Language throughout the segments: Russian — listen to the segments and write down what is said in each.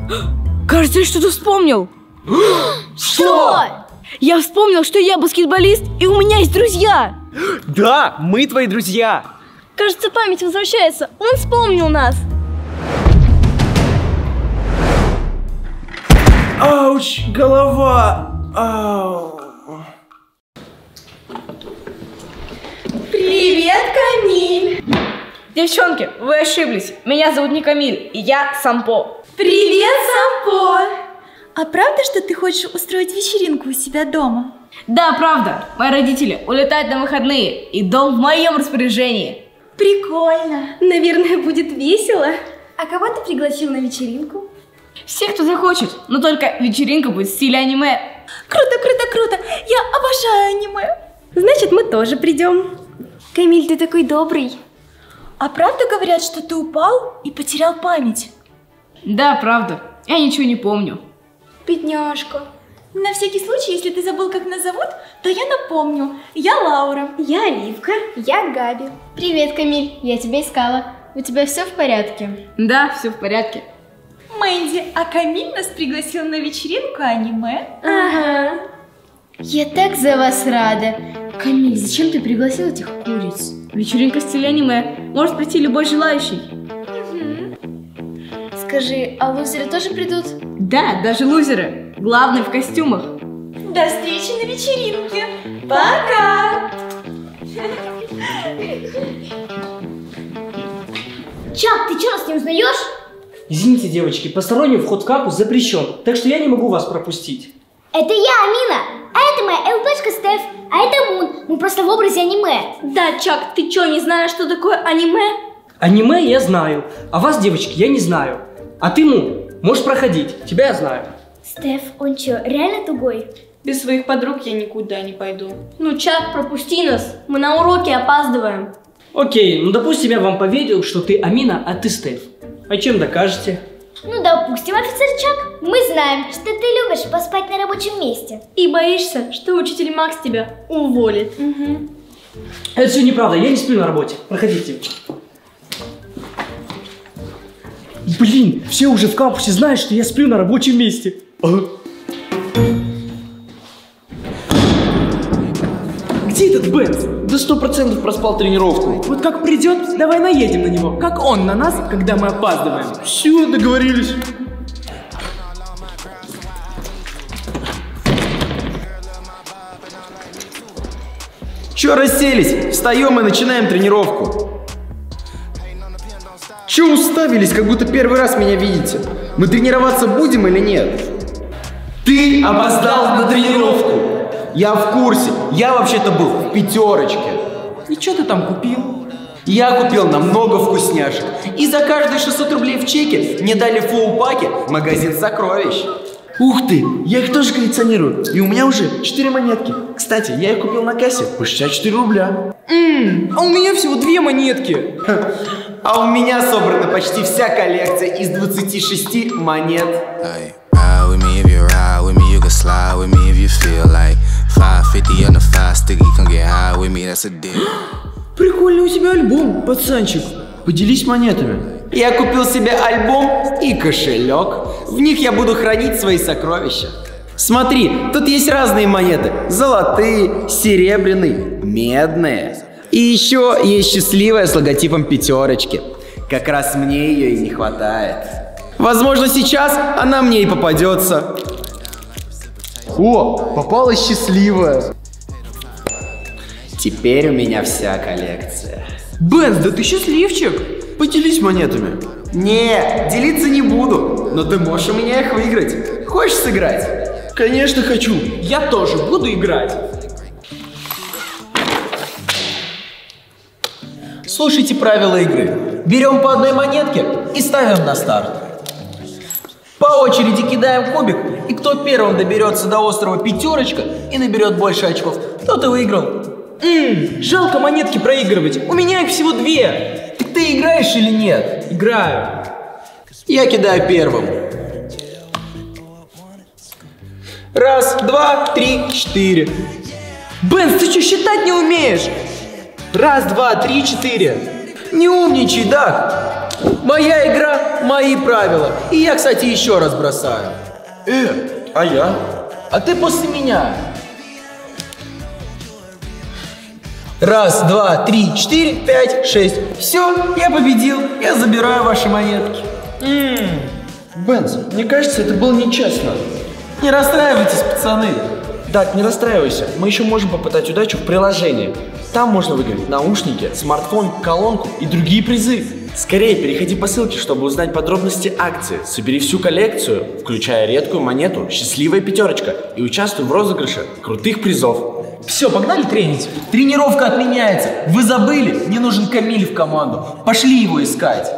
Кажется, я что-то вспомнил. Что? Я вспомнил, что я баскетболист, и у меня есть друзья. Да, мы твои друзья. Кажется, память возвращается. Он вспомнил нас. Ауч, голова. Ау. Привет, Камиль. Девчонки, вы ошиблись. Меня зовут не Камиль, и я Сампо. Привет, Сампо. А правда, что ты хочешь устроить вечеринку у себя дома? Да, правда. Мои родители улетают на выходные, и дом в моем распоряжении. Прикольно. Наверное, будет весело. А кого ты пригласил на вечеринку? Всех, кто захочет, но только вечеринка будет в стиле аниме. Круто, круто, круто. Я обожаю аниме. Значит, мы тоже придем. Камиль, ты такой добрый. А правда говорят, что ты упал и потерял память? Да, правда. Я ничего не помню. Бедняжка. На всякий случай, если ты забыл, как нас зовут, то я напомню. Я Лаура. Я Оливка. Я Габи. Привет, Камиль. Я тебя искала. У тебя все в порядке? Да, все в порядке. Мэнди, а Камиль нас пригласил на вечеринку аниме. Ага. Я так за вас рада. Камиль, зачем ты пригласил этих куриц? Вечеринка в стиле аниме. Может прийти любой желающий. Скажи, а лузеры тоже придут? Да, даже лузеры. Главное в костюмах. До встречи на вечеринке. Пока! Чак, ты что, нас не узнаешь? Извините, девочки, посторонний вход в кампус запрещен, так что я не могу вас пропустить. Это я, Амина, а это моя ЛПшка Стеф, а это Мун, мы просто в образе аниме. Да, Чак, ты что, не знаешь, что такое аниме? Аниме я знаю, а вас, девочки, я не знаю. А ты, Мун, можешь проходить, тебя я знаю. Стеф, он что, реально тугой? Без своих подруг я никуда не пойду. Ну, Чак, пропусти нас, мы на уроки опаздываем. Окей, ну допустим, я вам поверил, что ты Амина, а ты Стеф. А чем докажете? Ну, допустим, офицер Чак, мы знаем, что ты любишь поспать на рабочем месте. И боишься, что учитель Макс тебя уволит. Это все неправда, я не сплю на работе. Проходите. Блин, все уже в кампусе знают, что я сплю на рабочем месте. Где этот Бенц? Да 100% проспал тренировку. Вот как придет, давай наедем на него. Как он на нас, когда мы опаздываем. Все, договорились. Че расселись? Встаем и начинаем тренировку. Че уставились, как будто первый раз меня видите? Мы тренироваться будем или нет? Ты опоздал на тренировку. Я в курсе. Я вообще-то был в пятерочке. И что ты там купил? Я купил намного вкусняшек. И за каждые 600 рублей в чеке мне дали фулл-паки в магазин сокровищ. Ух ты, я их тоже коллекционирую. И у меня уже 4 монетки. Кстати, я их купил на кассе по 64 рубля. А у меня всего 2 монетки. А у меня собрана почти вся коллекция из 26 монет. Прикольный у тебя альбом, пацанчик. Поделись монетами. Я купил себе альбом и кошелек. В них я буду хранить свои сокровища. Смотри, тут есть разные монеты. Золотые, серебряные, медные. И еще есть счастливая с логотипом пятерочки. Как раз мне ее и не хватает. Возможно, сейчас она мне и попадется. О, попалась счастливая. Теперь у меня вся коллекция. Бенс, да ты счастливчик. Поделись монетами. Не, делиться не буду. Но ты можешь у меня их выиграть. Хочешь сыграть? Конечно хочу. Я тоже буду играть. Слушайте правила игры. Берем по одной монетке и ставим на старт. По очереди кидаем кубик, и кто первым доберется до острова пятерочка и наберет больше очков, тот и выиграл. Жалко монетки проигрывать. У меня их всего 2. Так ты играешь или нет? Играю. Я кидаю первым. 1, 2, 3, 4. Бенс, ты что, считать не умеешь? 1, 2, 3, 4. Не умничай, Даг. Моя игра, мои правила. И я, кстати, еще раз бросаю. А я? А ты после меня. 1, 2, 3, 4, 5, 6. Все, я победил. Я забираю ваши монетки. Бенз, мне кажется, это было нечестно. Не расстраивайтесь, пацаны. Так, не расстраивайся. Мы еще можем попытать удачу в приложении. Там можно выиграть наушники, смартфон, колонку и другие призы. Скорее переходи по ссылке, чтобы узнать подробности акции. Собери всю коллекцию, включая редкую монету «Счастливая пятерочка», и участвуй в розыгрыше крутых призов. Все, погнали тренить. Тренировка отменяется. Вы забыли? Мне нужен Камиль в команду. Пошли его искать.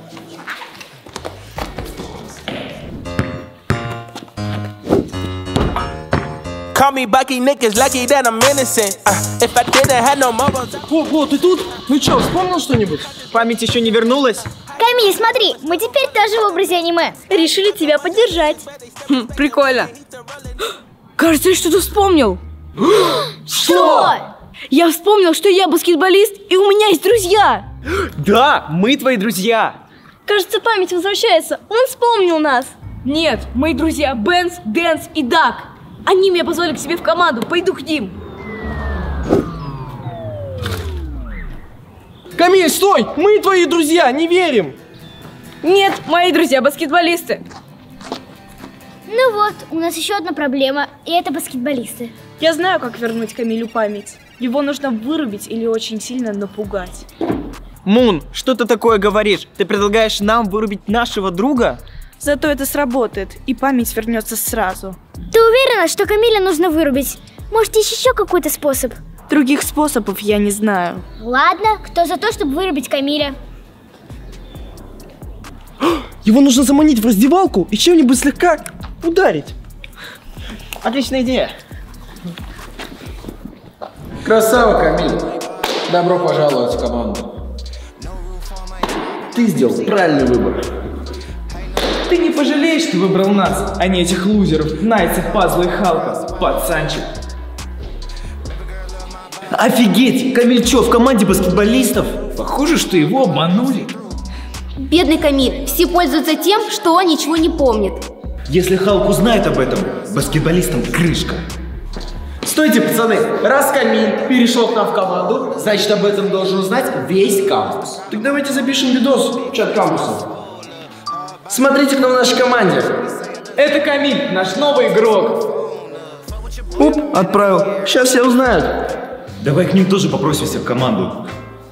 Call me Bucky, niggas lucky that I'm innocent. If I didn't have no more. О, ты тут? Ну чё, вспомнил что-нибудь? Память еще не вернулась? Камиль, смотри, мы теперь тоже в образе аниме. Решили тебя поддержать. Прикольно. Кажется, я что-то вспомнил. Что? Я вспомнил, что я баскетболист, и у меня есть друзья. Да, мы твои друзья. Кажется, память возвращается. Он вспомнил нас. Нет, мои друзья Бенз, Дэнс и Дак. Они меня позвали к себе в команду, пойду к ним. Камиль, стой! Мы твои друзья, не верим! Нет, мои друзья баскетболисты. Ну вот, у нас еще одна проблема, и это баскетболисты. Я знаю, как вернуть Камилю память. Его нужно вырубить или очень сильно напугать. Мун, что ты такое говоришь? Ты предлагаешь нам вырубить нашего друга? Зато это сработает, и память вернется сразу. Ты уверена, что Камиля нужно вырубить? Может, есть еще какой-то способ? Других способов я не знаю. Ладно, кто за то, чтобы вырубить Камиля? Его нужно заманить в раздевалку и чем-нибудь слегка ударить. Отличная идея. Красава, Камиль. Добро пожаловать в команду. Ты сделал правильный выбор. Ты не пожалеешь, что выбрал нас, а не этих лузеров, Найтса, Пазла и Халка, пацанчик. Офигеть! Камиль чё, в команде баскетболистов? Похоже, что его обманули. Бедный Камиль, все пользуются тем, что он ничего не помнит. Если Халк узнает об этом, баскетболистам крышка. Стойте, пацаны. Раз Камиль перешел к нам в команду, значит, об этом должен узнать весь кампус. Так давайте запишем видос в чат кампуса. Смотрите, кто в нашей команде. Это Камиль, наш новый игрок. Оп, отправил. Сейчас все узнают. Давай к ним тоже попросимся в команду.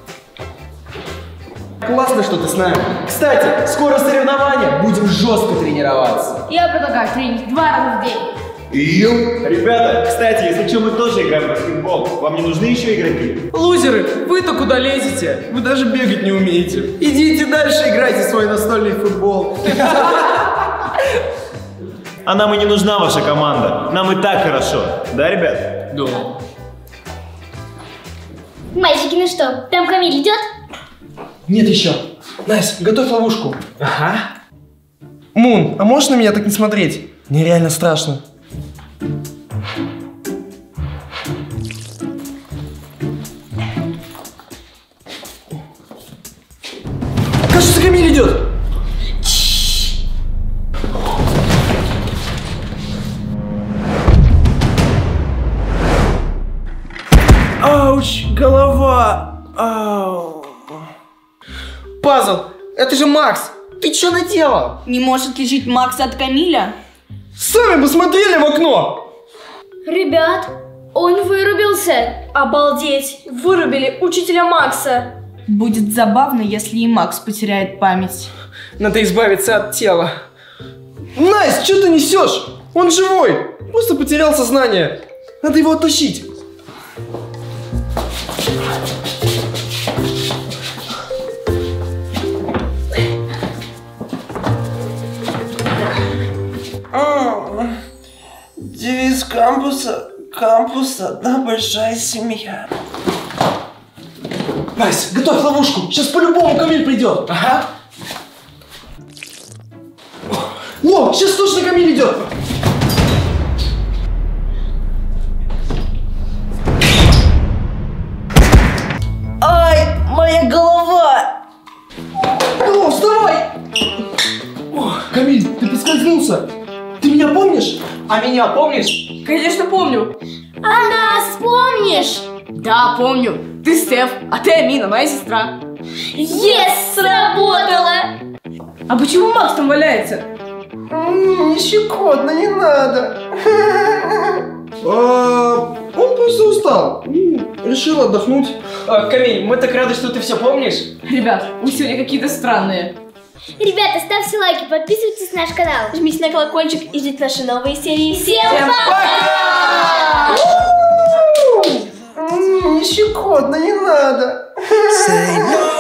Классно, что ты с нами. Кстати, скоро соревнования. Будем жестко тренироваться. Я предлагаю тренить 2 раза в день. Ребята, кстати, если что, мы тоже играем в баскетбол. Вам не нужны еще игроки? Лузеры, вы-то куда лезете? Вы даже бегать не умеете. Идите дальше, играйте в свой настольный футбол. А нам и не нужна ваша команда. Нам и так хорошо. Да, ребят? Да. Мальчики, ну что, там Камиль идет? Нет еще. Настя, готовь ловушку. Ага. Мун, а можешь на меня так не смотреть? Мне реально страшно. Кажется, Камиль идет. Ауч, голова. Ау. Пазл, это же Макс. Ты что наделал? Не можешь отличить Макса от Камиля? Сами посмотрели в окно. Ребят, он вырубился. Обалдеть, вырубили учителя Макса. Будет забавно, если и Макс потеряет память. Надо избавиться от тела. Настя, что ты несешь? Он живой. Просто потерял сознание. Надо его оттащить. Девиз кампуса одна большая семья. Настя, готовь ловушку. Сейчас по-любому Камиль придет. Ага. О, сейчас точно Камиль идет. Ай, моя голова. О, вставай. поскользнулся. Ты меня помнишь? А меня помнишь? Конечно, помню. А нас помнишь? Да, помню. Ты Стеф, а ты Амина, моя сестра. Yes, сработало! А почему Макс там валяется? Не щекотно, не надо. Он просто устал. Решил отдохнуть. Камиль, мы так рады, что ты все помнишь. Ребят, вы сегодня какие-то странные. Ребята, ставьте лайки, подписывайтесь на наш канал. Жмите на колокольчик и ждите наши новые серии. Всем пока! Не щекотно, не надо. Say no.